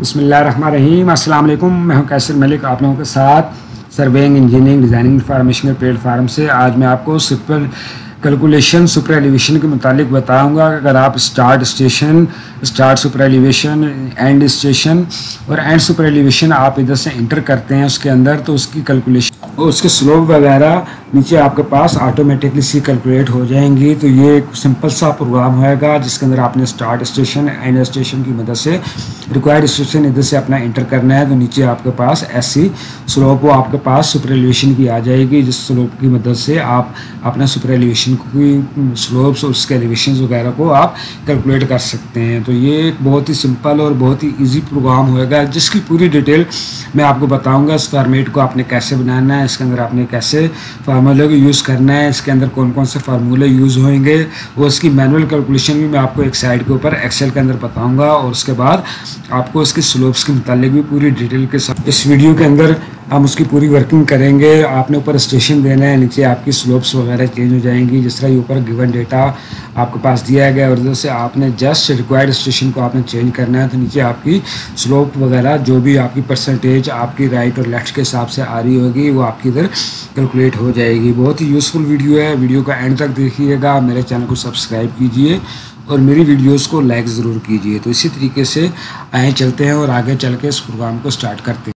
बिस्मिल्लाहिर्रहमानिर्रहीम। अस्सलाम वालेकुम। मैं हूं कैसर मलिक, आप लोगों के साथ सर्वेइंग इंजीनियरिंग डिज़ाइनिंग इंफॉर्मेशन के प्लेटफार्म से। आज मैं आपको सिंपल कैलकुलेशन सुपर एलिवेशन के मुतालिक बताऊंगा। अगर आप start station, start super elevation, end station और एंड सुपर एलिवेशन आप इधर से इंटर करते हैं उसके अंदर, तो उसकी कैलकुलेशन और उसके स्लोप वगैरह नीचे आपके पास ऑटोमेटिकली सी कैलकुलेट हो जाएंगी। तो ये एक सिंपल सा प्रोग्राम होएगा जिसके अंदर आपने स्टार्ट स्टेशन, एंड स्टेशन की मदद से रिक्वायर्ड स्टेशन इधर से अपना इंटर करना है। तो नीचे आपके पास ऐसी स्लोप वो आपके पास सुपर एलिवेशन की आ जाएगी, जिस स्लोप की मदद से आप अपना सुपर एलिवेशन की स्लोप्स और उसके एलिवेशन वगैरह को आप कैलकुलेट कर सकते हैं। तो ये एक बहुत ही सिंपल और बहुत ही ईजी प्रोग्राम होएगा जिसकी पूरी डिटेल मैं आपको बताऊंगा। इस फॉर्मेट को आपने कैसे बनाना है, इसके अंदर आपने कैसे फार्मूले को यूज़ करना है, इसके अंदर कौन कौन से फार्मूले यूज़ होंगे, वो इसकी मैनुअल कैलकुलेशन भी मैं आपको एक साइड के ऊपर एक्सेल के अंदर बताऊंगा। और उसके बाद आपको इसके स्लोप्स के मुतालिक भी पूरी डिटेल के साथ इस वीडियो के अंदर हम उसकी पूरी वर्किंग करेंगे। आपने ऊपर स्टेशन देना है, नीचे आपकी स्लोप्स वगैरह चेंज हो जाएंगी। जिस तरह ये ऊपर गिवन डेटा आपके पास दिया गया और उधर से आपने जस्ट रिक्वायर्ड स्टेशन को आपने चेंज करना है, तो नीचे आपकी स्लोप वगैरह जो भी आपकी परसेंटेज आपकी राइट और लेफ्ट के हिसाब से आ रही होगी वो आपकी इधर कैलकुलेट हो जाएगी। बहुत ही यूज़फुल वीडियो है, वीडियो का एंड तक देखिएगा। मेरे चैनल को सब्सक्राइब कीजिए और मेरी वीडियोस को लाइक ज़रूर कीजिए। तो इसी तरीके से आए चलते हैं और आगे चल के इस प्रोग्राम को स्टार्ट करते हैं।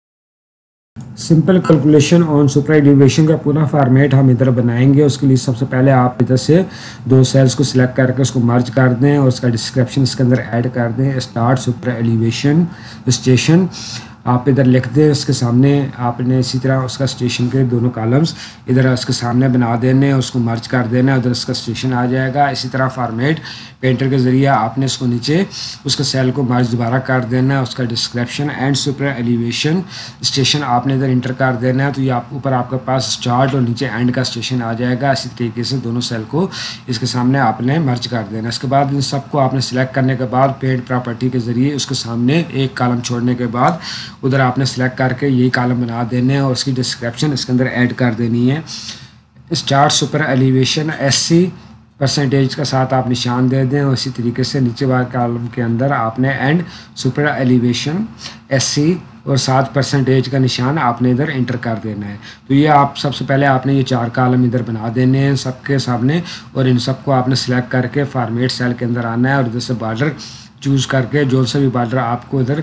Simple calculation on super elevation का पूरा फॉर्मेट हम इधर बनाएंगे। उसके लिए सबसे पहले आप इधर से दो सेल्स को सिलेक्ट करके उसको मर्ज कर दें और उसका डिस्क्रिप्शन इसके अंदर ऐड कर दें। स्टार्ट सुपर एलिवेशन स्टेशन आप इधर लिख दें। उसके सामने आपने इसी तरह उसका स्टेशन के दोनों कॉलम्स इधर उसके सामने बना देने, उसको मर्ज कर देना, उधर उसका स्टेशन आ जाएगा। इसी तरह फॉर्मेट पेंटर के ज़रिए आपने इसको नीचे उसका सेल को मर्ज दोबारा कर देना है। उसका description end super elevation station आपने इधर इंटर कर देना है। तो ये आप ऊपर आपके पास स्टार्ट और नीचे एंड का स्टेशन आ जाएगा। इसी तरीके से दोनों सेल को इसके सामने आपने मर्ज कर देना। इसके बाद इन सबको आपने सिलेक्ट करने के बाद पेंट प्रॉपर्टी के ज़रिए उसके सामने एक कॉलम छोड़ने के बाद उधर आपने सेलेक्ट करके यही कॉलम बना देने हैं और उसकी डिस्क्रिप्शन इसके अंदर ऐड कर देनी है। स्टार्ट सुपर एलिवेशन 80 परसेंटेज का साथ आप निशान दे दें और इसी तरीके से नीचे वाले कॉलम के अंदर आपने एंड सुपर एलिवेशन 80 और 7 परसेंटेज का निशान आपने इधर इंटर कर देना है। तो ये आप सबसे पहले आपने ये 4 कॉलम इधर बना देने हैं सबके सामने और इन सबको आपने सेलेक्ट करके फॉर्मेट सेल के अंदर आना है और इधर से बॉर्डर चूज़ करके जो सा भी बॉर्डर आपको इधर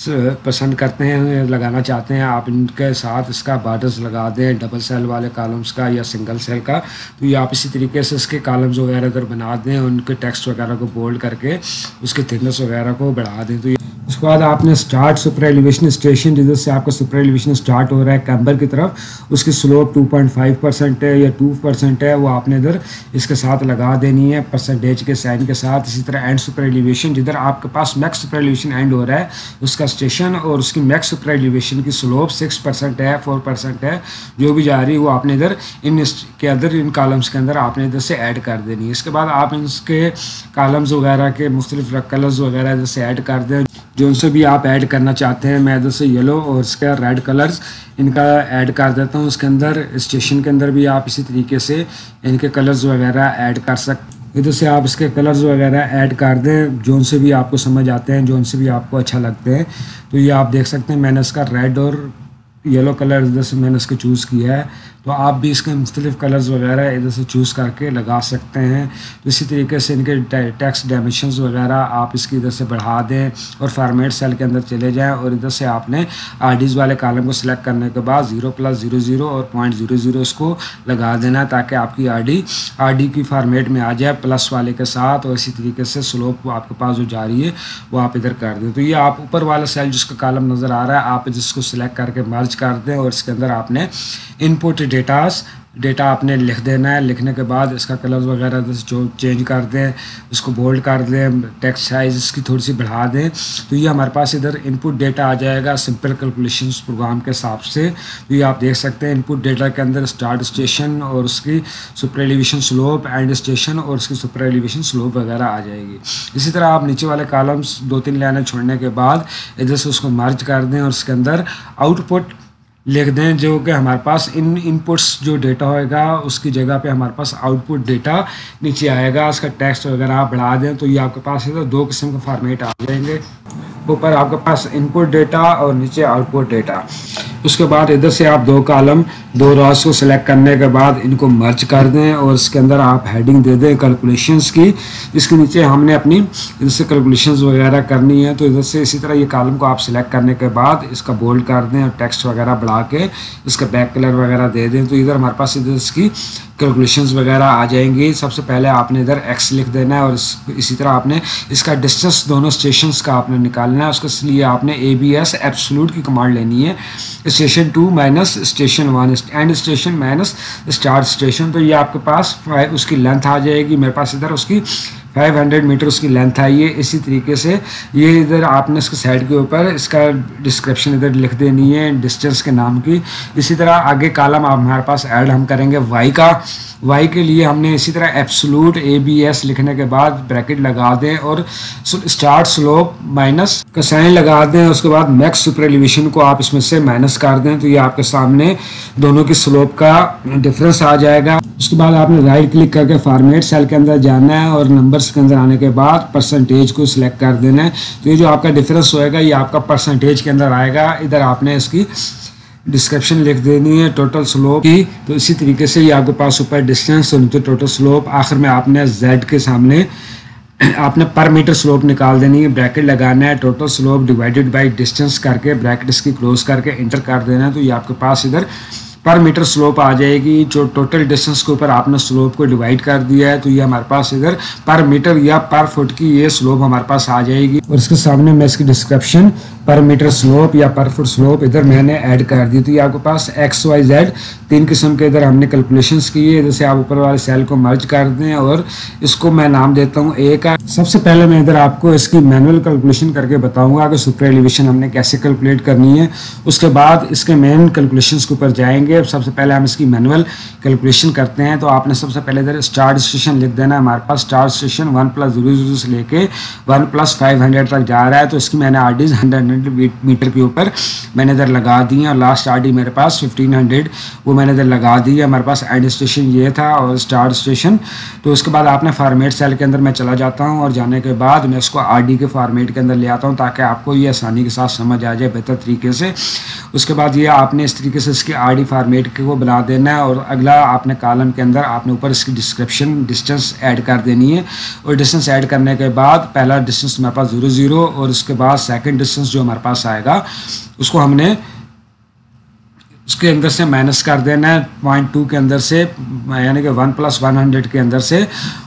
पसंद करते हैं लगाना चाहते हैं आप इनके साथ इसका बॉर्डर्स लगा दें, डबल सेल वाले कॉलम्स का या सिंगल सेल का। तो ये आप इसी तरीके से इसके कॉलम्स वगैरह इधर बना दें, उनके टेक्स्ट वगैरह को बोल्ड करके उसके थिकनेस वगैरह को बढ़ा दें। तो उसके बाद आपने स्टार्ट सुपर एलिवेशन स्टेशन जिधर से आपका सुपर एलिवेशन स्टार्ट हो रहा है कैम्बर की तरफ, उसकी स्लोप 2.5% है या 2% है, वो आपने इधर इसके साथ लगा देनी है परसेंटेज के साइन के साथ। इसी तरह एंड सुपर एलिवेशन जिधर आपके पास मैक्स सुपर एलिवेशन एंड हो रहा है उसका स्टेशन और उसकी मैक्स सुपर एलिवेशन की स्लोप 6% है, 4% है, जो भी जा रही है वो आपने इधर इन के अंदर इन कॉलम्स के अंदर आपने इधर से ऐड कर देनी है। इसके बाद आप इसके कॉलम्स वगैरह के मुख्तलिफ कलर्स वगैरह इधर से ऐड कर दें जो उनसे भी आप ऐड करना चाहते हैं। मैं इधर से येलो और इसका रेड कलर्स इनका ऐड कर देता हूँ। इसके अंदर स्टेशन के अंदर भी आप इसी तरीके से इनके कलर्स वगैरह ऐड कर सकते हैं। इधर से आप इसके कलर्स वगैरह ऐड कर दें जो से भी आपको समझ आते हैं, जो से भी आपको अच्छा लगते हैं। तो ये आप देख सकते हैं मैंने इसका रेड और येलो कलर इधर से मैंने इसको चूज़ किया है। तो आप भी इसके मुख्तलिफ कलर्स वगैरह इधर से चूज़ करके लगा सकते हैं। तो इसी तरीके से इनके टेक्स्ट डायमेंशंस वगैरह आप इसकी इधर से बढ़ा दें और फॉर्मेट सेल के अंदर चले जाएं और इधर से आपने आरडीज़ वाले कॉलम को सिलेक्ट करने के बाद 0+00 और 0.00 इसको लगा देना ताकि आपकी आरडी की फॉर्मेट में आ जाए प्लस वाले के साथ। और इसी तरीके से स्लोप आपके पास जो जा रही है वो आप इधर कर दें। तो ये आप ऊपर वाला सेल जिसका कॉलम नज़र आ रहा है आप जिसको सिलेक्ट करके मर्ज कर दें और इसके अंदर आपने इनपुट डेटा आपने लिख देना है। लिखने के बाद इसका कलर वगैरह जो चेंज कर दें, उसको बोल्ड कर दें, टेक्स्ट साइज इसकी थोड़ी सी बढ़ा दें। तो ये हमारे पास इधर इनपुट डेटा आ जाएगा सिंपल कैलकुलेशंस प्रोग्राम के हिसाब से। तो ये आप देख सकते हैं इनपुट डेटा के अंदर स्टार्ट स्टेशन और उसकी super elevation slope, end station और उसकी सुपर एलिवेशन स्लोप वगैरह आ जाएगी। इसी तरह आप नीचे वाले कॉलम्स 2-3 लाइनें छोड़ने के बाद इधर से उसको मर्ज कर दें और उसके अंदर आउटपुट लिख दें जो कि हमारे पास इन इनपुट्स जो डेटा होएगा उसकी जगह पे हमारे पास आउटपुट डेटा नीचे आएगा। इसका टेक्स्ट वगैरह आप बढ़ा दें तो ये आपके पास है तो 2 किस्म के फॉर्मेट आ जाएंगे। ऊपर आपके पास इनपुट डेटा और नीचे आउटपुट डेटा। उसके बाद इधर से आप दो कॉलम दो रॉस को सिलेक्ट करने के बाद इनको मर्ज कर दें और इसके अंदर आप हेडिंग दे दें कैलकुलेशंस की। इसके नीचे हमने अपनी इधर से कैलकुलेशंस वगैरह करनी है, तो इधर से इसी तरह ये कॉलम को आप सिलेक्ट करने के बाद इसका बोल्ड कर दें और टेक्स्ट वगैरह बढ़ा के इसका बैक कलर वगैरह दे दें। तो इधर हमारे पास इधर इसकी कैलकुलेशंस वगैरह आ जाएंगी। सबसे पहले आपने इधर x लिख देना है और इसी तरह आपने इसका डिस्टेंस दोनों स्टेशंस का आपने निकालना है। उसके लिए आपने ABS एब्सोल्यूट की कमांड लेनी है, station 2 minus station 1 end station minus start station. तो ये आपके पास उसकी लेंथ आ जाएगी। मेरे पास इधर उसकी 500 मीटर उसकी लेंथ आई है। इसी तरीके से ये इधर आपने इसके साइड के ऊपर इसका डिस्क्रिप्शन इधर लिख देनी है डिस्टेंस के नाम की। इसी तरह आगे कॉलम हमारे पास ऐड हम करेंगे y का। y के लिए हमने इसी तरह एब्सोल्यूट ABS लिखने के बाद ब्रैकेट लगा दें और स्टार्ट स्लोप माइनस का साइन लगा दें। उसके बाद मैक्स सुपर एलिवेशन को आप इसमें से माइनस कर दें, तो ये आपके सामने दोनों की स्लोप का डिफरेंस आ जाएगा। उसके बाद आपने राइट क्लिक करके फॉर्मेट सेल के अंदर जाना है और नंबर्स के अंदर आने के बाद परसेंटेज को सिलेक्ट कर देना है। तो ये जो आपका डिफरेंस होएगा ये आपका परसेंटेज के अंदर आएगा। इधर आपने इसकी डिस्क्रिप्शन लिख देनी है टोटल स्लोप की। तो इसी तरीके से ये आपके पास ऊपर डिस्टेंस और नीचे टोटल स्लोप। आखिर में आपने Z के सामने आपने पर मीटर स्लोप निकाल देनी है, ब्रैकेट लगाना है, total slope divided by distance करके ब्रैकेट इसकी क्लोज करके इंटर कर देना है। तो ये आपके पास इधर पर मीटर स्लोप आ जाएगी। जो टोटल डिस्टेंस के ऊपर आपने स्लोप को डिवाइड कर दिया है तो ये हमारे पास इधर पर मीटर या पर फुट की ये स्लोप हमारे पास आ जाएगी। और इसके सामने मैं इसकी डिस्क्रिप्शन पर मीटर स्लोप या पर फुट स्लोप इधर मैंने ऐड कर दी। तो ये आपके पास XYZ 3 किस्म के इधर हमने कैलकुलेशंस की है। इधर से आप ऊपर वाले सेल को मर्ज कर दें और इसको मैं नाम देता हूँ A का। सबसे पहले मैं इधर आपको इसकी मैनुअल कैलकुलेशन करके बताऊंगा कि सुपर एलिवेशन हमने कैसे कैलकुलेट करनी है। उसके बाद इसके मेन कैलकुलेशंस के ऊपर जाएंगे। सबसे पहले हम इसकी मैनुअल कैलकुलेशन करते हैं। तो आपने सबसे पहले इधर स्टार्ट स्टेशन लिख देना है। हमारे पास स्टार्ट स्टेशन 1 + 00 से लेके 1 + 500 तक जा रहा है। तो इसकी मैंने RDs 100 मीटर के ऊपर मैंने इधर लगा दी है और लास्ट RD मेरे पास 1500 वो मैंने इधर लगा दी है। हमारे पास एंड स्टेशन ये था और स्टार्ट स्टेशन। तो उसके बाद आपने फॉर्मेट सेल के अंदर मैं चला जाता हूँ और जाने के बाद मैं इसको RD के फॉर्मेट के अंदर ले आता हूँ ताकि आपको ये आसानी के साथ समझ आ जाए बेहतर तरीके से। उसके बाद ये आपने इस तरीके से इसकी RD फॉर्मेट को बना देना है और अगला आपने कॉलम के अंदर आपने ऊपर इसकी डिस्क्रिप्शन डिस्टेंस ऐड कर देनी है। और डिस्टेंस ऐड करने के बाद पहला डिस्टेंस हमारे पास 00 और उसके बाद सेकंड डिस्टेंस जो हमारे पास आएगा उसको हमने उसके अंदर से माइनस कर देना है 0.2 के अंदर से, यानी कि 1 + 100 के अंदर से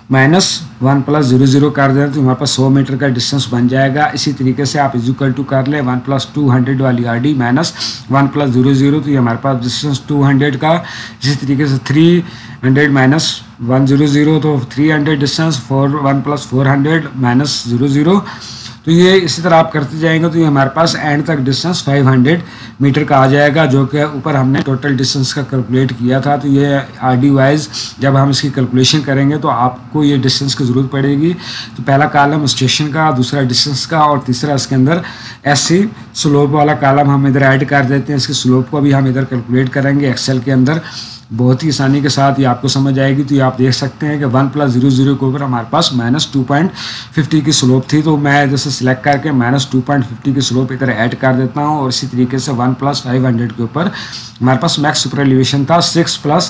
-1 + 00 कर देना। तो हमारे पास 100 मीटर का डिस्टेंस बन जाएगा। इसी तरीके से आप इक्वल टू कर लें 1 + 200 वाली RD -1 + 00। तो ये हमारे पास डिस्टेंस 200 का। इसी तरीके से 300 - 100 तो 300 डिस्टेंस 1 + 400 -00। तो ये इसी तरह आप करते जाएंगे तो ये हमारे पास एंड तक डिस्टेंस 500 मीटर का आ जाएगा, जो कि ऊपर हमने टोटल डिस्टेंस का कैलकुलेट किया था। तो ये RD वाइज जब हम इसकी कैलकुलेशन करेंगे तो आपको ये डिस्टेंस की ज़रूरत पड़ेगी। तो पहला कॉलम स्टेशन का, दूसरा डिस्टेंस का और तीसरा इसके अंदर SC स्लोप वाला कॉलम हम इधर ऐड कर देते हैं। इसके स्लोप को भी हम इधर कैलकुलेट करेंगे एक्सेल के अंदर। बहुत ही आसानी के साथ ये आपको समझ आएगी। तो ये आप देख सकते हैं कि 1 + 00 के ऊपर हमारे पास -2.50 की स्लोप थी। तो मैं इधर से सिलेक्ट करके -2.50 की स्लोप इधर ऐड कर देता हूँ। और इसी तरीके से 1 + 500 के ऊपर हमारे पास मैक्स सुपर एलिवेशन था 6 +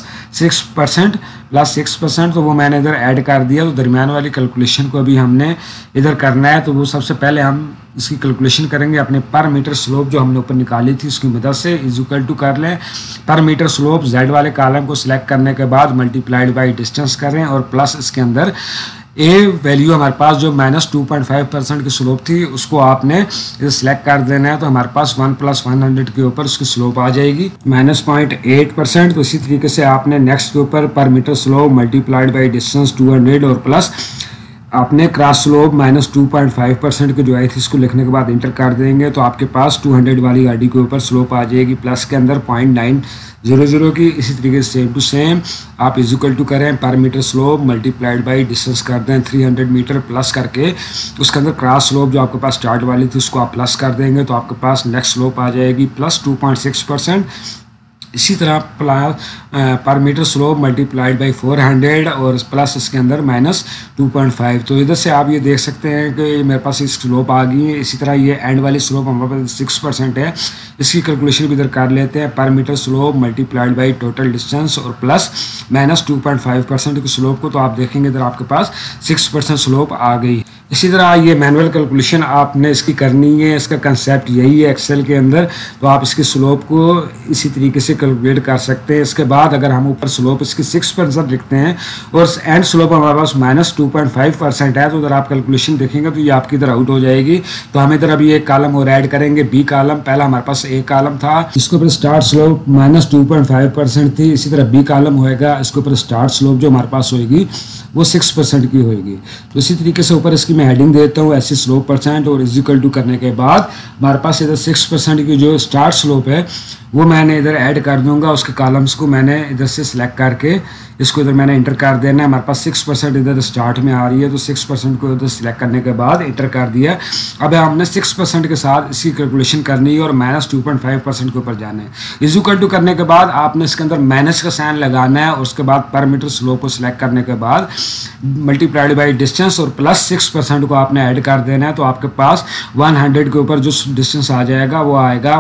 6% + 6%। तो वो मैंने इधर ऐड कर दिया। तो दरमियान वाली कैलकुलेशन को अभी हमने इधर करना है। तो वो सबसे पहले हम इसकी कैलकुलेशन करेंगे अपने पर मीटर स्लोप जो हमने ऊपर निकाली थी उसकी मदद से। इक्वल टू कर लें पर मीटर स्लोप Z वाले कॉलम को सिलेक्ट करने के बाद मल्टीप्लाइड बाय डिस्टेंस करें और प्लस इसके अंदर A वैल्यू हमारे पास जो -2.5% की स्लोप थी उसको आपने इसे सिलेक्ट कर देना है। तो हमारे पास 1 + 100 के ऊपर उसकी स्लोप आ जाएगी -0.8%। तो इसी तरीके से आपने नेक्स्ट के ऊपर per metre slope multiplied by distance 200 और प्लस आपने क्रॉस स्लोप -2.5% की जो आई थी इसको लिखने के बाद इंटर कर देंगे। तो आपके पास 200 वाली RD के ऊपर स्लोप आ जाएगी प्लस के अंदर 0.900 की। इसी तरीके से सेम टू सेम आप इक्वल टू करें per metre slope multiplied by distance कर दें 300 मीटर प्लस करके उसके अंदर क्रॉस स्लोप जो आपके पास स्टार्ट वाली थी उसको आप प्लस कर देंगे। तो आपके पास नेक्स्ट स्लोप आ जाएगी +2.6%। इसी तरह पर मीटर स्लोप मल्टीप्लाइड बाई 400 और प्लस इसके अंदर -2.5। तो इधर से आप ये देख सकते हैं कि मेरे पास एक स्लोप आ गई है। इसी तरह ये एंड वाली स्लोप हमारे पास 6% है, इसकी कैलकुलेशन भी इधर कर लेते हैं। Per metre slope multiplied by total distance और प्लस -2.5% की स्लोप को, तो आप देखेंगे इधर आपके पास 6% स्लोप आ गई। इसी तरह ये मैनुअल कैलकुलेशन आपने इसकी करनी है, इसका कंसेप्ट यही है एक्सेल के अंदर। तो आप इसकी स्लोप को इसी तरीके से कैलकुलेट कर सकते हैं। इसके बाद अगर हम ऊपर स्लोप इसकी 6% लिखते हैं और एंड स्लोप हमारे पास -2.5% है, तो इधर आप कैलकुलेशन देखेंगे तो ये आपकी इधर आउट हो जाएगी। तो हम इधर अभी एक कॉलम और ऐड करेंगे, बी कॉलम। पहला हमारे पास ए कॉलम था, इसके ऊपर स्टार्ट स्लोप -2.5% थी। इसी तरह बी कॉलम होएगा, इसके ऊपर स्टार्ट स्लोप जो हमारे पास होएगी वो 6% की होएगी। तो इसी तरीके से ऊपर इसकी मैं हेडिंग देता हूँ ऐसी स्लोप % और इज इक्वल टू करने के बाद हमारे पास इधर 6% की जो स्टार्ट स्लोप है वो मैंने इधर ऐड कर दूंगा। उसके कॉलम्स को मैंने इधर से सिलेक्ट करके इसको इधर मैंने इंटर कर देना है। हमारे पास 6% इधर स्टार्ट में आ रही है, तो 6% को इधर सिलेक्ट करने के बाद इंटर कर दिया। अब हमने 6% के साथ इसकी कैलकुलेशन करनी है और -2.5% के ऊपर जाना है। इज इक्वल टू करने के बाद आपने इसके अंदर माइनस का साइन लगाना है और उसके बाद पर मीटर स्लोप को सिलेक्ट करने के बाद मल्टीप्लाइड बाई डिस्टेंस और प्लस 6% को आपने ऐड कर देना है। तो आपके पास 100 के ऊपर जो डिस्टेंस आ जाएगा वो आएगा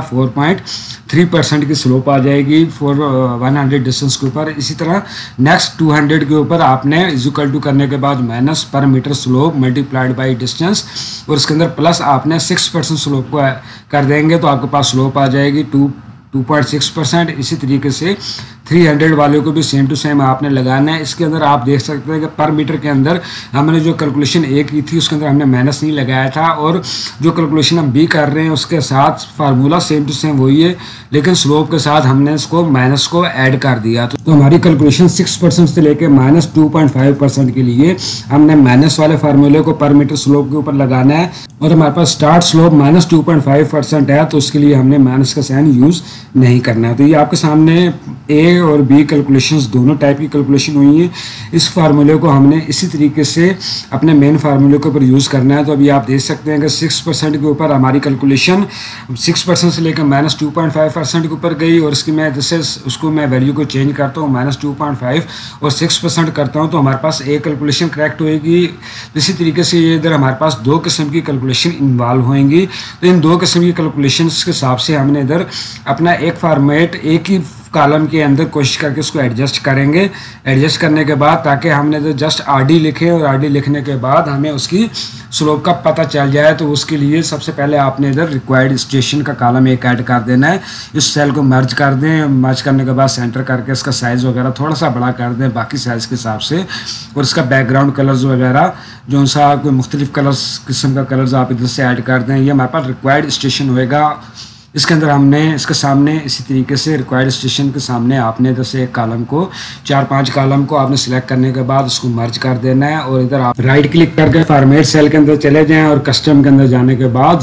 4.3% की स्लोप आ जाएगी 100 डिस्टेंस के ऊपर। इसी तरह नेक्स्ट 200 के ऊपर आपने इज इक्वल टू करने के बाद minus per metre slope multiplied by distance और इसके अंदर प्लस आपने 6% स्लोप को कर देंगे, तो आपके पास स्लोप आ जाएगी 2.6%। इसी तरीके से 300 वाले को भी सेम टू सेम आपने लगाना है। इसके अंदर आप देख सकते हैं कि पर मीटर के अंदर हमने जो कैलकुलेशन ए की थी उसके अंदर हमने माइनस नहीं लगाया था, और जो कैलकुलेशन हम बी कर रहे हैं उसके साथ फार्मूला सेम टू सेम वही है, लेकिन स्लोप के साथ हमने इसको माइनस को ऐड कर दिया। तो हमारी कैलकुलेशन 6% से लेकर -2.5% के लिए हमने माइनस वाले फार्मूले को पर मीटर स्लोप के ऊपर लगाना है, और हमारे पास स्टार्ट स्लोप -2.5% है, तो उसके लिए हमने माइनस का साइन यूज़ नहीं करना है। तो ये आपके सामने ए और बी कैलकुलेशंस दोनों टाइप की कैलकुलेशन हुई है। इस फार्मूले को हमने इसी तरीके से अपने मेन फार्मूले के ऊपर यूज़ करना है। तो अभी आप देख सकते हैं कि 6% के ऊपर हमारी कैलकुलेशन 6% से लेकर -2.5% के ऊपर गई, और इसकी मैं जैसे उसको मैं वैल्यू को चेंज करता हूँ -2.5 और 6% करता हूँ, तो हमारे पास एक कैलकुलेशन करेक्ट होएगी। इसी तरीके से ये इधर हमारे पास दो किस्म की कैलकुलेशन इन्वॉल्व होएंगी। तो इन दो किस्म की कैलकुलेशन के हिसाब से हमने इधर अपना एक फॉर्मेट एक ही कॉलम के अंदर कोशिश करके उसको एडजस्ट करेंगे। एडजस्ट करने के बाद ताकि हमने तो जस्ट आरडी लिखे, और आरडी लिखने के बाद हमें उसकी स्लोप का पता चल जाए, तो उसके लिए सबसे पहले आपने इधर रिक्वायर्ड स्टेशन का कॉलम एक ऐड कर देना है। इस सेल को मर्ज कर दें, मर्ज करने के बाद सेंटर करके इसका साइज़ वगैरह थोड़ा सा बड़ा कर दें बाकी साइज़ के हिसाब से, और इसका बैकग्राउंड कलर्स वगैरह जो सा कोई मुख्तलिफ कलर्स किस्म का कलर्स आप इधर से ऐड कर दें। ये हमारे पास रिक्वायर्ड स्टेशन होएगा। इसके अंदर हमने इसके सामने इसी तरीके से रिक्वायर्ड स्टेशन के सामने आपने इधर से एक कॉलम को 4-5 कॉलम को आपने सिलेक्ट करने के बाद उसको मर्ज कर देना है, और इधर आप राइट क्लिक करके फॉर्मेट सेल के अंदर चले जाएं और कस्टम के अंदर जाने के बाद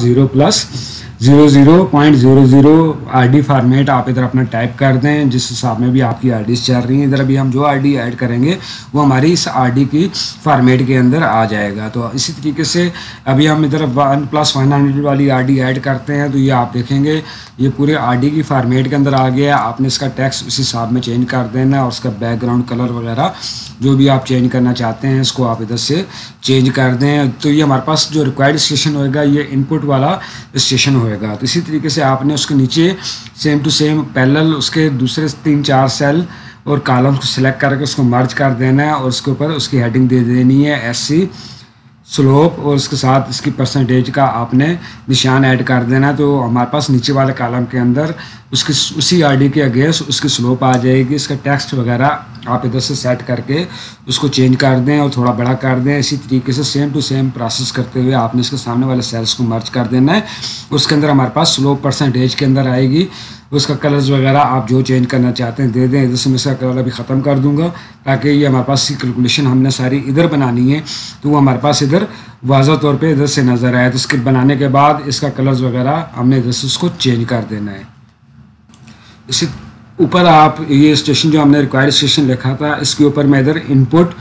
0+00.00 आरडी फॉर्मेट आप इधर अपना टाइप कर दें जिस हिसाब में भी आपकी आरडीज चल रही हैं। इधर अभी हम जो आरडी ऐड करेंगे वो हमारी इस आरडी की फॉर्मेट के अंदर आ जाएगा। तो इसी तरीके से अभी हम इधर 1+100 वाली आरडी ऐड करते हैं, तो ये आप देखेंगे ये पूरे आरडी की फॉर्मेट के अंदर आ गया। आपने इसका टेक्स्ट उस हिसाब में चेंज कर देना, और उसका बैकग्राउंड कलर वगैरह जो भी आप चेंज करना चाहते हैं इसको आप इधर से चेंज कर दें। तो ये हमारे पास जो रिक्वायर्ड स्टेशन होएगा ये इनपुट वाला स्टेशन होएगा। तो इसी तरीके से आपने उसके नीचे सेम टू सेम पैरेलल उसके दूसरे 3-4 सेल और कॉलम्स को सिलेक्ट करके उसको मर्ज कर देना है, और उसके ऊपर उसकी हेडिंग दे देनी है SC स्लोप, और उसके साथ इसकी परसेंटेज का आपने निशान ऐड कर देना। तो हमारे पास नीचे वाले कॉलम के अंदर उसकी उसी आरडी के अगेंस्ट उसकी स्लोप आ जाएगी। इसका टेक्स्ट वगैरह आप इधर से सेट करके उसको चेंज कर दें और थोड़ा बड़ा कर दें। इसी तरीके से सेम टू सेम प्रोसेस करते हुए आपने इसके सामने वाले सेल्स को मर्ज कर देना है। उसके अंदर हमारे पास स्लोप परसेंटेज के अंदर आएगी, उसका कलर्स वगैरह आप जो चेंज करना चाहते हैं दे दें। इधर से मैं इसका कलर अभी ख़त्म कर दूंगा ताकि ये हमारे पास कैलकुलेशन हमने सारी इधर बनानी है, तो वो हमारे पास इधर वाज़ा तौर पे इधर से नज़र आए। तो इसके बनाने के बाद इसका कलर्स वगैरह हमने इधर से उसको चेंज कर देना है। इसी ऊपर आप ये स्टेशन जो हमने रिक्वायर्ड स्टेशन लिखा था इसके ऊपर मैं इधर इनपुट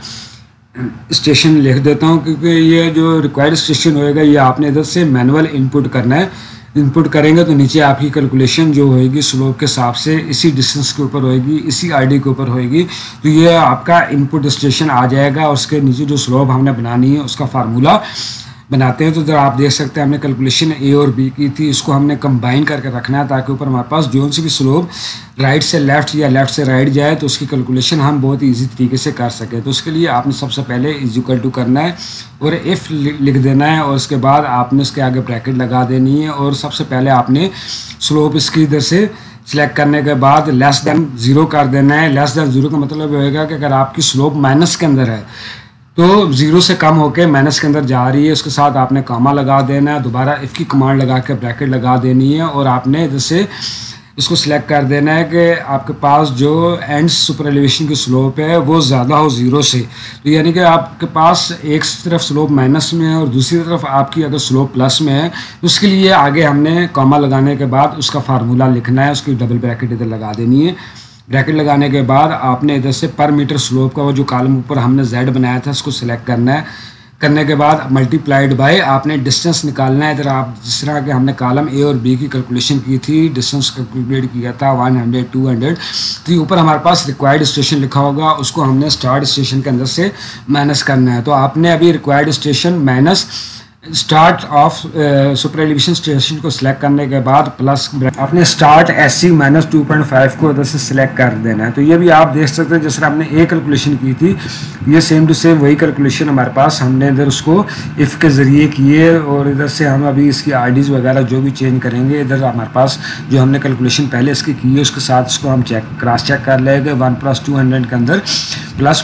स्टेशन लिख देता हूँ, क्योंकि ये जो रिक्वायर्ड स्टेशन होएगा ये आपने इधर से मैनुअल इनपुट करना है। इनपुट करेंगे तो नीचे आपकी कैलकुलेशन जो होएगी स्लोप के हिसाब से इसी डिस्टेंस के ऊपर होएगी, इसी आईडी के ऊपर होएगी। तो ये आपका इनपुट स्टेशन आ जाएगा, उसके नीचे जो स्लोप हमने बनानी है उसका फार्मूला बनाते हैं। तो इधर आप देख सकते हैं हमने कैलकुलेशन ए और बी की थी, इसको हमने कंबाइन करके रखना है ताकि ऊपर हमारे पास जो सी भी स्लोप राइट से लेफ़्ट या लेफ़्ट से राइट जाए तो उसकी कैलकुलेशन हम बहुत ईजी तरीके से कर सकें। तो उसके लिए आपने सबसे पहले इज इक्वल टू करना है और इफ़ लिख देना है और उसके बाद आपने उसके आगे ब्रैकेट लगा देनी है और सबसे पहले आपने स्लोप इसकी इधर से सिलेक्ट करने के बाद लेस देन 0 कर देना है। लेस देन 0 का मतलब होएगा कि अगर आपकी स्लोप माइनस के अंदर है तो 0 से कम होकर माइनस के अंदर जा रही है, उसके साथ आपने कॉमा लगा देना है, दोबारा इफ़ की कमांड लगा के ब्रैकेट लगा देनी है और आपने जैसे इसको सिलेक्ट कर देना है कि आपके पास जो एंड सुपर एलिवेशन की स्लोप है वो ज़्यादा हो 0 से। तो यानी कि आपके पास एक तरफ स्लोप माइनस में है और दूसरी तरफ आपकी अगर स्लोप प्लस में है तो उसके लिए आगे हमने कॉमा लगाने के बाद उसका फार्मूला लिखना है, उसकी डबल ब्रैकेट इधर लगा देनी है। ब्रैकेट लगाने के बाद आपने इधर से पर मीटर स्लोप का वो जो कॉलम ऊपर हमने जेड बनाया था उसको सिलेक्ट करना है। करने के बाद मल्टीप्लाइड बाय आपने डिस्टेंस निकालना है। इधर आप जिस तरह के हमने कॉलम ए और बी की कैलकुलेशन की थी, डिस्टेंस कैलकुलेट किया था 100 200, तो ऊपर हमारे पास रिक्वायर्ड स्टेशन लिखा होगा, उसको हमने स्टार्ट स्टेशन के अंदर से माइनस करना है। तो आपने अभी required station minus start of super elevation station को सिलेक्ट करने के बाद प्लस आपने स्टार्ट एससी माइनस 2.5 को इधर से सिलेक्ट कर देना है। तो ये भी आप देख सकते हैं जिस तरह हमने ए कैलकुलेशन की थी ये सेम टू सेम वही कैलकुलेशन हमारे पास, हमने इधर उसको इफ़ के ज़रिए किए और इधर से हम अभी इसकी आईडीज़ वगैरह जो भी चेंज करेंगे इधर हमारे पास जो हमने कैलकुलेशन पहले इसकी की है उसके साथ इसको हम क्रॉस चेक कर लेंगे। 1 + 200 के अंदर प्लस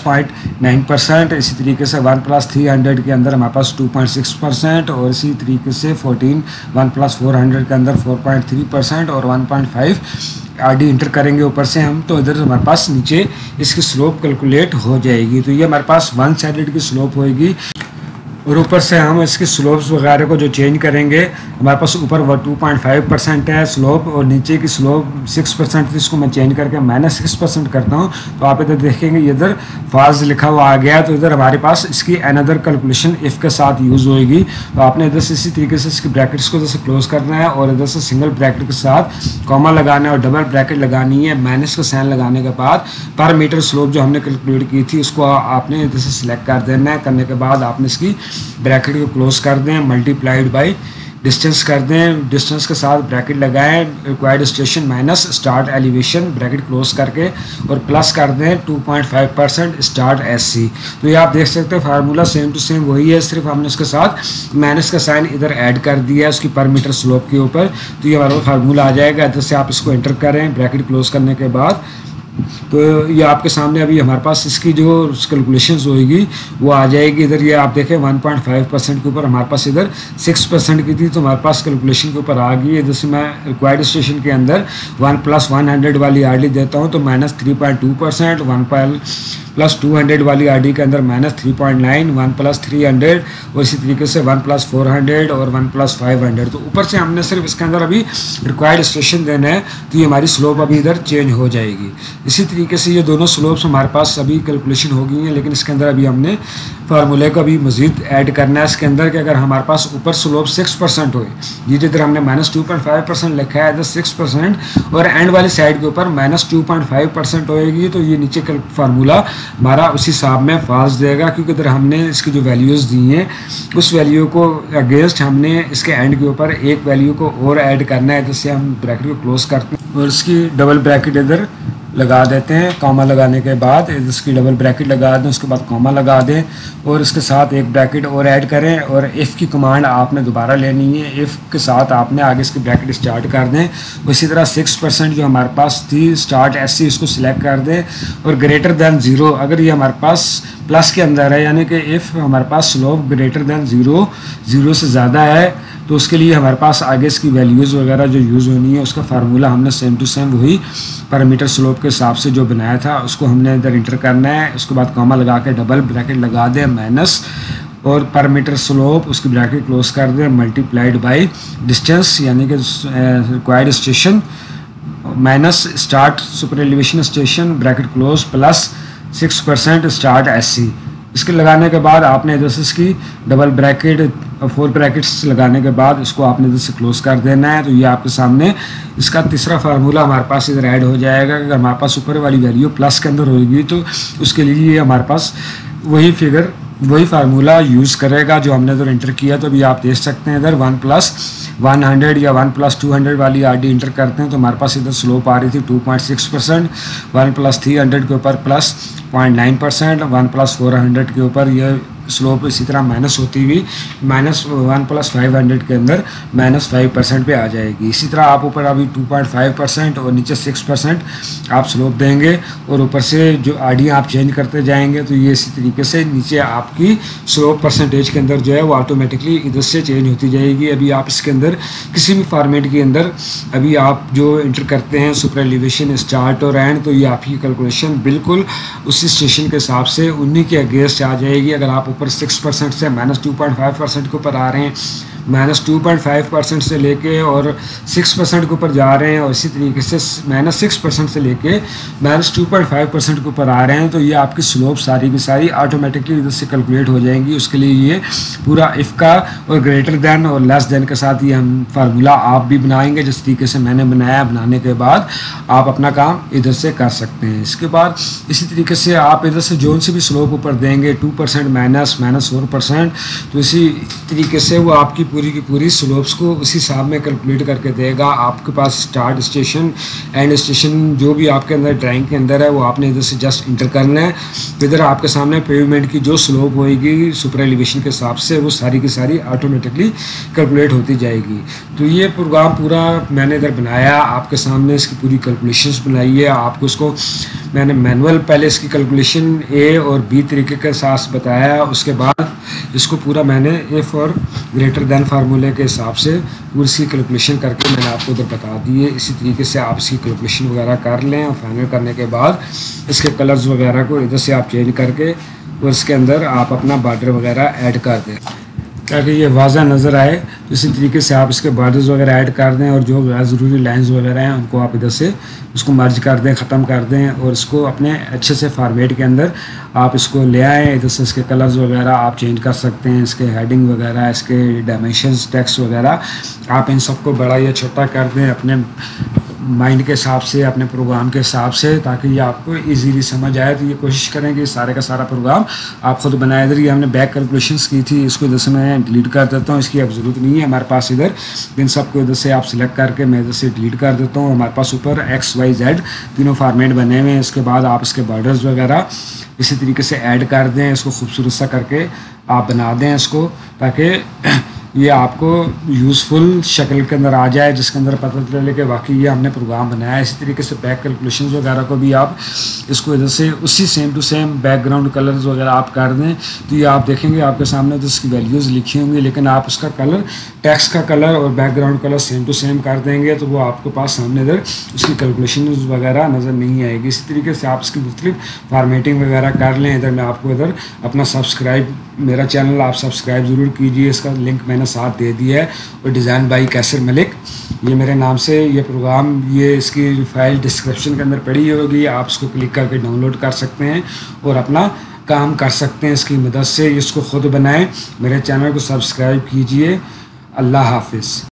0.9%, इसी तरीके से 1 + 300 के अंदर हमारे पास 2.6% और इसी तरीके से 1 + 400 के अंदर 4.3% और 1.5 आरडी इंटर करेंगे ऊपर से हम, तो इधर हमारे पास नीचे इसकी स्लोप कैलकुलेट हो जाएगी। तो ये हमारे पास 1 साइडेड की स्लोप होएगी और ऊपर से हम इसके स्लोप्स वगैरह को जो चेंज करेंगे हमारे पास ऊपर 2.5% है स्लोप और नीचे की स्लोप 6% थी, इसको मैं चेंज करके -6% करता हूँ। तो आप इधर देखेंगे इधर फाज लिखा हुआ आ गया, तो इधर हमारे पास इसकी अनदर कैलकुलेशन इफ़ के साथ यूज़ होएगी। तो आपने इधर से इसी तरीके से इसकी ब्रैकेट्स को जैसे क्लोज करना है और इधर से सिंगल ब्रैकेट के साथ कॉमा लगाना है और डबल ब्रैकेट लगानी है। माइनस का साइन लगाने के बाद पर मीटर स्लोप जो हमने कैलकुलेट की थी उसको आपने इधर से सिलेक्ट कर देना है। करने के बाद आपने इसकी ब्रैकेट को क्लोज कर दें, मल्टीप्लाइड बाय डिस्टेंस कर दें, डिस्टेंस के साथ ब्रैकेट लगाएं, required station minus start elevation bracket close करके और प्लस कर दें 2.5% स्टार्ट एससी। तो ये आप देख सकते हैं फार्मूला सेम टू सेम वही है, सिर्फ हमने उसके साथ माइनस का साइन इधर ऐड कर दिया है उसकी पर मीटर स्लोप के ऊपर। तो ये हमारा फार्मूला आ जाएगा। इधर से आप इसको एंटर करें ब्रैकेट क्लोज करने के बाद, तो ये आपके सामने अभी हमारे पास इसकी जो कैलकुलेशंस होएगी वो आ जाएगी। इधर ये आप देखें 1.5% के ऊपर हमारे पास इधर 6% की थी, तो हमारे पास कैलकुलेशन के ऊपर आ गई है। जैसे मैं रिक्वायर्ड स्टेशन के अंदर 1 + 100 वाली आरडी देता हूँ तो -3.2%, 1 + 200 वाली आरडी के अंदर -3.9, 1 + 300 और इसी तरीके से 1 + 400 और 1 + 500। तो ऊपर से हमने सिर्फ इसके अंदर अभी रिक्वायर्ड स्टेशन देना है, तो ये हमारी स्लोप अभी इधर चेंज हो जाएगी। इसी तरीके से ये दोनों स्लोप्स हमारे पास अभी कैलकुलेशन हो गई हैं, लेकिन इसके अंदर अभी हमने फार्मूले को अभी मजीद ऐड करना है इसके अंदर कि अगर हमारे पास ऊपर स्लोप 6% हो, ये जिधर हमने -2.5% लिखा है इधर 6% और एंड वाली साइड के ऊपर -2.5% होएगी, तो ये नीचे का फार्मूला हमारा उसी हिसाब में फॉल्स देगा, क्योंकि इधर हमने इसकी जो वैल्यूज़ दी हैं उस वैल्यू को अगेंस्ट हमने इसके एंड के ऊपर एक वैल्यू को और ऐड करना है, जिससे हम ब्रैकेट को क्लोज करते हैं और इसकी डबल ब्रैकेट इधर लगा देते हैं। कॉमा लगाने के बाद इसकी डबल ब्रैकेट लगा दें, उसके बाद कॉमा लगा दें और इसके साथ एक ब्रैकेट और ऐड करें और इफ़ की कमांड आपने दोबारा लेनी है। इफ़ के साथ आपने आगे इसकी ब्रैकेट स्टार्ट कर दें। इसी तरह 6% जो हमारे पास थी स्टार्ट एससी इसको सिलेक्ट कर दें और ग्रेटर दैन 0 अगर ये हमारे पास प्लस के अंदर है, यानी कि इफ़ हमारे पास स्लोप ग्रेटर दैन 0 से ज़्यादा है, तो उसके लिए हमारे पास आगे इसकी वैल्यूज़ वगैरह जो यूज़ होनी है उसका फार्मूला हमने सेम टू सेम वही पैरामीटर स्लोप के हिसाब से जो बनाया था उसको हमने इधर इंटर करना है। उसके बाद कॉमा लगा के डबल ब्रैकेट लगा दें माइनस और पैरामीटर स्लोप उसकी ब्रैकेट क्लोज कर दें मल्टीप्लाइड बाय डिस्टेंस यानी कि required station minus start super elevation station bracket close plus 6% start SC. इसके लगाने के बाद आपने इधर से इसकी डबल ब्रैकेट 4 ब्रैकेट्स लगाने के बाद इसको आपने इधर से क्लोज कर देना है। तो ये आपके सामने इसका तीसरा फार्मूला हमारे पास इधर ऐड हो जाएगा। अगर हमारे पास ऊपर वाली वैल्यू प्लस के अंदर होगी तो उसके लिए ये हमारे पास वही फिगर वही फार्मूला यूज़ करेगा जो हमने इधर इंटर किया। तो अभी आप देख सकते हैं इधर 1+100 या 1+200 वाली आरडी इंटर करते हैं तो हमारे पास इधर स्लोप आ रही थी 2.6%, 1+300 के ऊपर +0.9%, 1+400 के ऊपर यह स्लोप इसी तरह माइनस होती हुई -1+500 के अंदर -5% पे आ जाएगी। इसी तरह आप ऊपर अभी 2.5% और नीचे 6% आप स्लोप देंगे और ऊपर से जो आरडी आप चेंज करते जाएंगे तो ये इसी तरीके से नीचे आपकी स्लोप परसेंटेज के अंदर जो है वो ऑटोमेटिकली इधर से चेंज होती जाएगी। अभी आप इसके अंदर किसी भी फॉर्मेट के अंदर अभी आप जो इंटर करते हैं सुपर एलिवेशन, स्टार्ट और एंड, तो ये आपकी कैलकुलेशन बिल्कुल उसी स्टेशन के हिसाब से उन्हीं के अगेंस्ट आ जाएगी। अगर आप ऊपर 6% से -2.5% के ऊपर आ रहे हैं, -2.5% से लेके और 6% के ऊपर जा रहे हैं और इसी तरीके से -6% से लेके -2.5% के ऊपर आ रहे हैं तो ये आपकी स्लोप सारी की सारी ऑटोमेटिकली इधर से कैलकुलेट हो जाएंगी। उसके लिए ये पूरा इफ़ का और ग्रेटर देन और लेस देन के साथ ये हम फार्मूला आप भी बनाएंगे जिस तरीके से मैंने बनाया। बनाने के बाद आप अपना काम इधर से कर सकते हैं। इसके बाद इसी तरीके से आप इधर से जोन से भी स्लोप ऊपर देंगे 2% -4%, तो इसी तरीके से वो आपकी पूरी की पूरी स्लोप्स को उसी हिसाब में कैलकुलेट करके देगा। आपके पास स्टार्ट स्टेशन एंड स्टेशन जो भी आपके अंदर ड्राइंग के अंदर है वो आपने इधर से जस्ट इंटर करना है। इधर आपके सामने पेवमेंट की जो स्लोप होएगी सुपर एलिवेशन के हिसाब से वो सारी की सारी ऑटोमेटिकली कैलकुलेट होती जाएगी। तो ये प्रोग्राम पूरा मैंने इधर बनाया, आपके सामने इसकी पूरी कैलकुलेशंस बनाई है। आपको इसको मैंने मैनुअल पहले इसकी कैलकुलेशन ए और बी तरीके के साथ बताया, उसके बाद इसको पूरा मैंने इफ़ और ग्रेटर देन फार्मूले के हिसाब से पूरी इसकी कैलकुलेशन करके मैंने आपको उधर बता दी है। इसी तरीके से आप इसकी कैलकुलेशन वगैरह कर लें और फाइनल करने के बाद इसके कलर्स वगैरह को इधर से आप चेंज करके और इसके अंदर आप अपना बॉर्डर वगैरह ऐड कर दें ताकि ये वाज़ा नज़र आए। तो इसी तरीके से आप इसके बॉर्डर्स वगैरह ऐड कर दें और जो गैर ज़रूरी लाइंस वगैरह हैं उनको आप इधर से उसको मर्ज कर दें, ख़त्म कर दें और इसको अपने अच्छे से फॉर्मेट के अंदर आप इसको ले आएँ। इधर से इसके कलर्स वगैरह आप चेंज कर सकते हैं, इसके हेडिंग वगैरह, इसके डायमेंशंस, टेक्स्ट वगैरह आप इन सबको बड़ा या छोटा कर दें अपने माइंड के हिसाब से, अपने प्रोग्राम के हिसाब से, ताकि ये आपको इजीली समझ आए। तो ये कोशिश करें कि सारे का सारा प्रोग्राम आप खुद बनाए। इधर ये हमने बैक कैलकुलेशंस की थी, इसको इधर से मैं डिलीट कर देता हूँ, इसकी अब ज़रूरत नहीं है हमारे पास। इधर इन सबको इधर से आप सिलेक्ट करके मैं इधर से डिलीट कर देता हूँ। हमारे पास ऊपर XYZ तीनों फार्मेट बने हुए हैं। इसके बाद आप इसके बॉर्डर्स वगैरह इसी तरीके से ऐड कर दें, इसको खूबसूरत सा करके आप बना दें इसको, ताकि ये आपको यूज़फुल शक्ल के अंदर आ जाए, जिसके अंदर पता चले कि वाकई ये हमने प्रोग्राम बनाया है। इसी तरीके से बैक कैलकुलेशंस वगैरह को भी आप इसको इधर से उसी same to same background colours वगैरह आप कर दें। तो ये आप देखेंगे आपके सामने तो इसकी वैल्यूज़ लिखी होंगी, लेकिन आप उसका कलर, टेक्स्ट का कलर और background colour same to same कर देंगे तो वो आपके पास सामने इधर उसकी कैलकुलेशन वगैरह नज़र नहीं आएगी। इसी तरीके से आप इसकी मुख्तलिफ फार्मेटिंग वगैरह कर लें। इधर मैं आपको इधर अपना मेरा चैनल आप सब्सक्राइब ज़रूर कीजिए, इसका लिंक मैंने साथ दे दिया है। और डिज़ाइन बाई कैसर मलिक ये मेरे नाम से ये प्रोग्राम, ये इसकी फ़ाइल डिस्क्रिप्शन के अंदर पड़ी होगी, आप इसको क्लिक करके डाउनलोड कर सकते हैं और अपना काम कर सकते हैं इसकी मदद से। इसको ख़ुद बनाएं। मेरे चैनल को सब्सक्राइब कीजिए। अल्लाह हाफिज़।